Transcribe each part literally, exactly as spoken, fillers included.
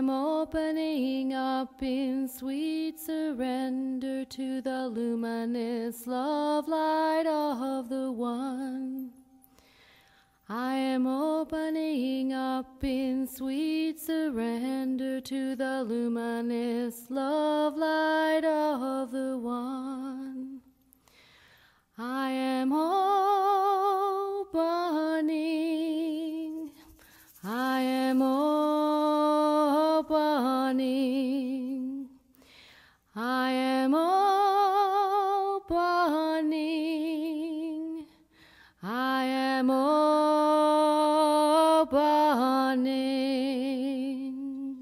am opening up in sweet surrender to the luminous love light of the One. I am opening up in sweet surrender to the luminous love light of the One. I am opening, I am opening, I am opening, I am opening.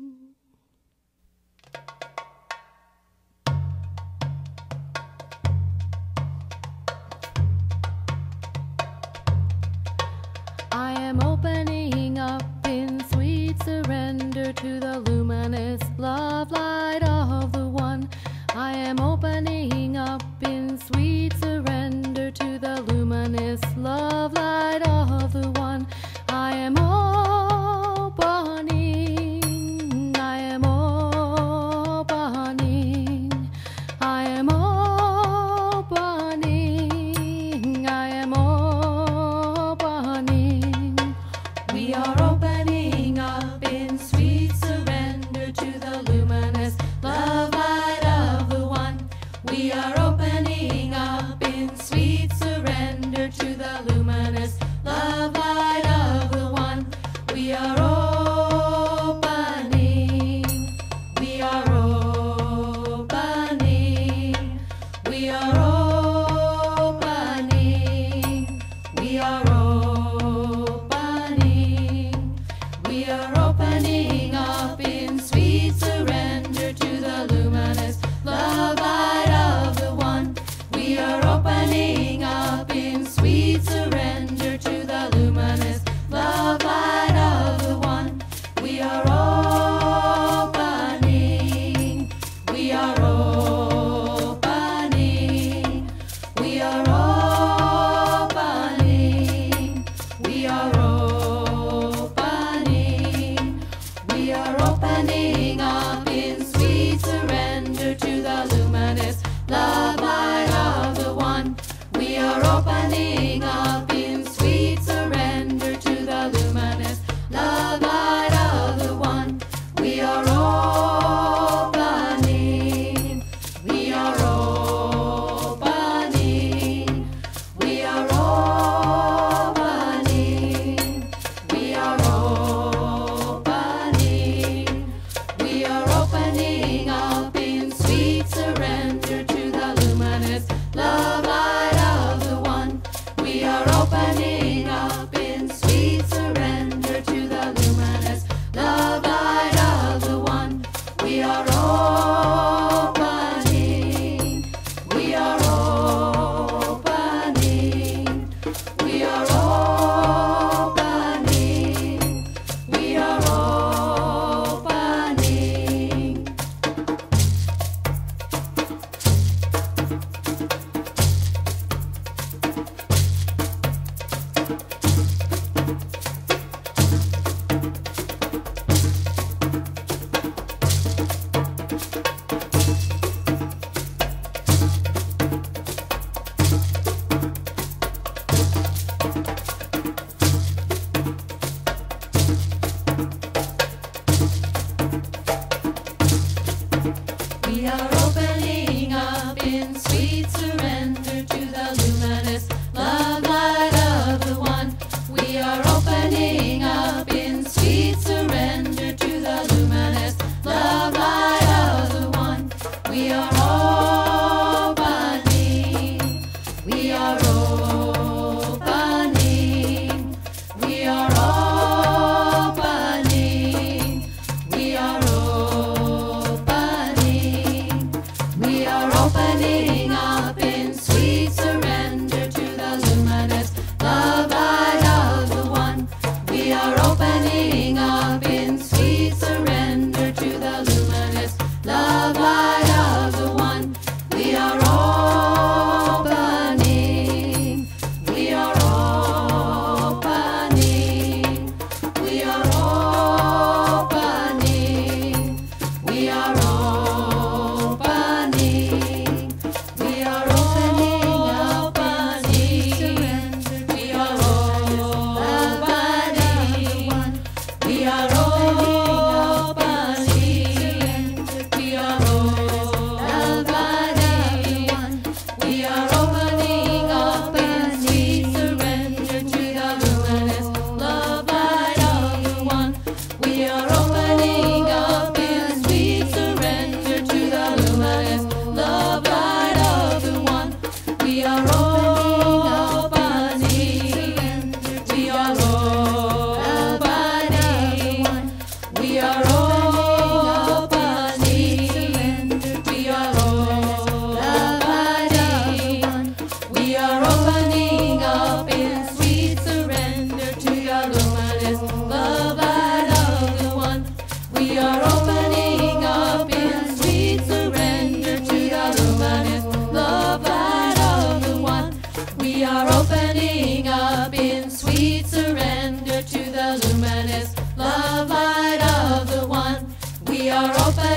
I am opening up in sweet surrender to the luminous love light of the One. I am opening up in sweet surrender to the luminous love light of the One. I am opening, I am opening, I am opening, I am opening. We are opening up in sweet surrender to the luminous love light of the One. We are opening up in sweet surrender to the luminous love light of the One. We are opening, we are opening, we are opening, we are opening, we are opening up in sweet surrender to the luminous love light of the One. We are opening up in sweet surrender to the luminous love light of the One. We are opening, we are opening, we are opening, we are opening, we are opening up in sweet surrender to the luminous love light of the One. We are opening up in sweet surrender to the luminous love light of the One. We are opening, we are opening, we are opening, we are opening, we are opening up in sweet surrender to the luminous love light of the One. We are opening up in sweet surrender to the luminous love light of the One. We are opening, we are opening, we are opening, we are opening. We are opening up in sweet surrender to the luminous love light of the One. We are opening up in sweet surrender to the luminous love light of the One. We are opening, we are opening, we are opening, we are opening,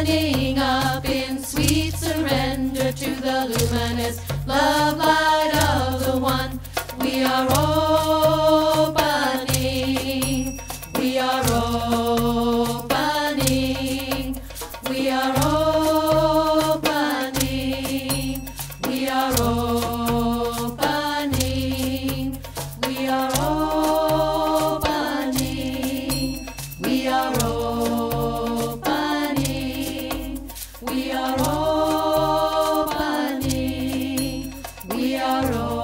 opening up in sweet surrender to the luminous love light of the one. We are opening, we are opening, we are opening, we are opening, we are opening, we are opening, we are opening, we are opening.